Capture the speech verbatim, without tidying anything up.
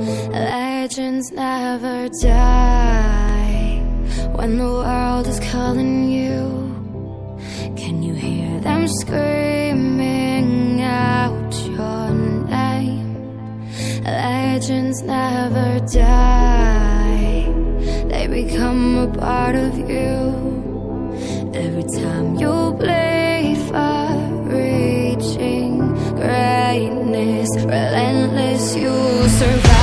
Legends never die. When the world is calling you, can you hear them screaming out your name? Legends never die. They become a part of you. Every time you bleed for reaching greatness, relentless, you survive.